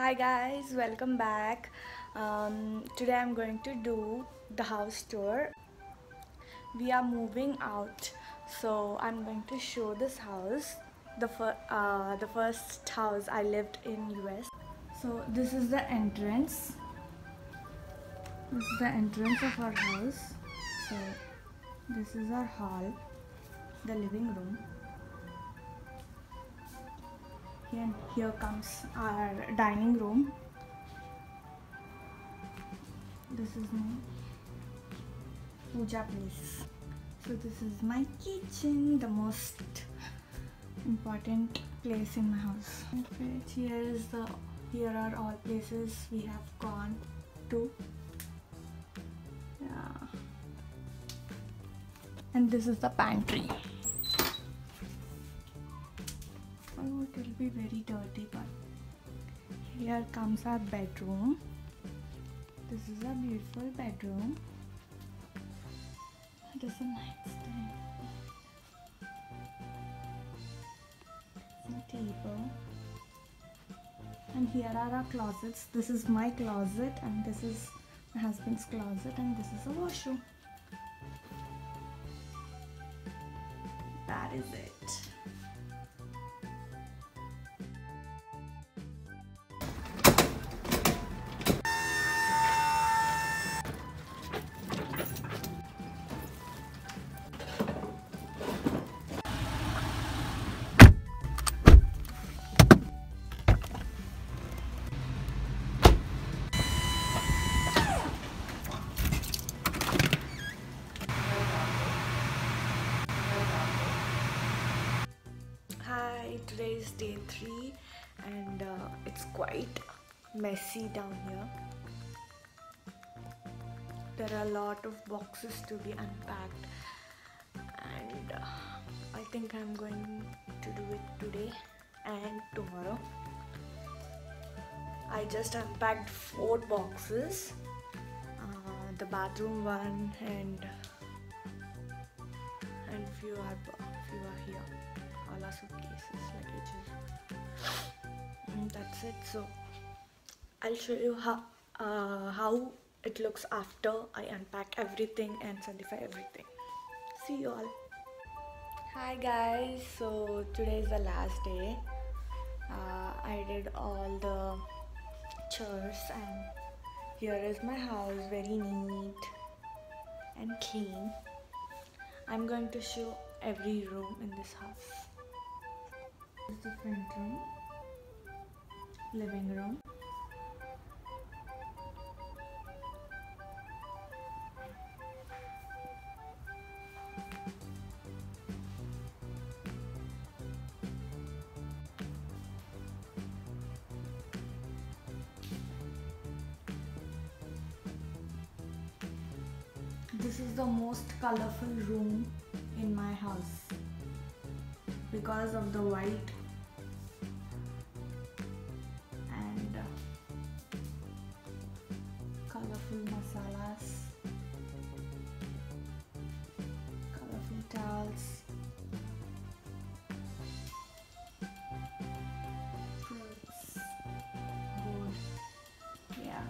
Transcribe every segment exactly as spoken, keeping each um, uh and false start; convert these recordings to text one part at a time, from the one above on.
Hi guys, welcome back. Um, today I'm going to do the house tour. We are moving out, so I'm going to show this house. The, fir uh, the first house I lived in U S. So this is the entrance. This is the entrance of our house. So this is our hall, the living room. Here, here comes our dining room. This is my puja place. So this is my kitchen, the most important place in my house. Here is the here are all places we have gone to. Yeah. And this is the pantry. Oh, it will be very dirty, but here comes our bedroom. This is a beautiful bedroom. It is a nightstand. Some table. And here are our closets. This is my closet, and this is my husband's closet, and this is a washroom. That is it. Hi, today is day three and uh, it's quite messy down here. There are a lot of boxes to be unpacked, and uh, I think I'm going to do it today and tomorrow. I just unpacked four boxes, uh, the bathroom one, and and few are few are here. All our suitcases, luggages, and that's it. So I'll show you how uh, how it looks after I unpack everything and certify everything. See you all. Hi guys, so today is the last day. uh, I did all the chores, and here is my house, very neat and clean. I'm going to show every room in this house. This is the front room, living room, this is the most colorful room in my house because of the white and uh, colorful masalas, colorful towels, fruits, wood, yeah.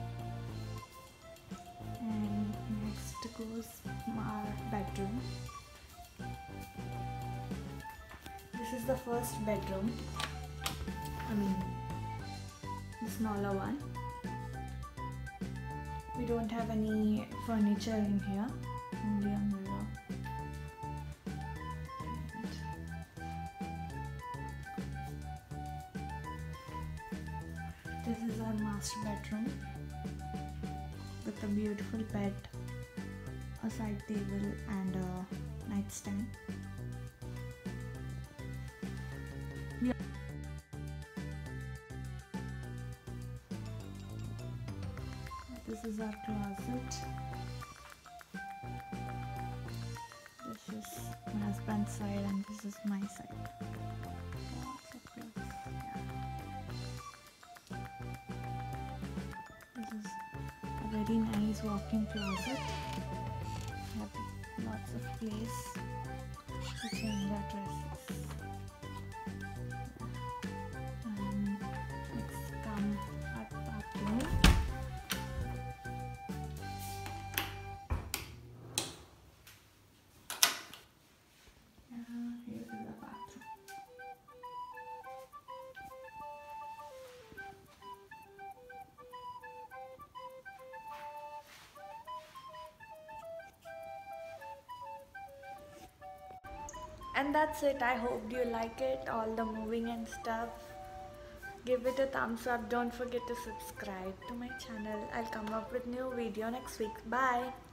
And next goes our bedroom. This is the first bedroom, I mean the smaller one. We don't have any furniture in here, only a mirror. And this is our master bedroom with a beautiful bed, a side table, and a nightstand. Yeah. This is our closet. This is my husband's side, and this is my side. Lots of clothes. Yeah. This is a very nice walk-in closet. We have lots of place to change our dresses. And next come And that's it. I hope you like it, all the moving and stuff. Give it a thumbs up. Don't forget to subscribe to my channel. I'll come up with new video next week. Bye.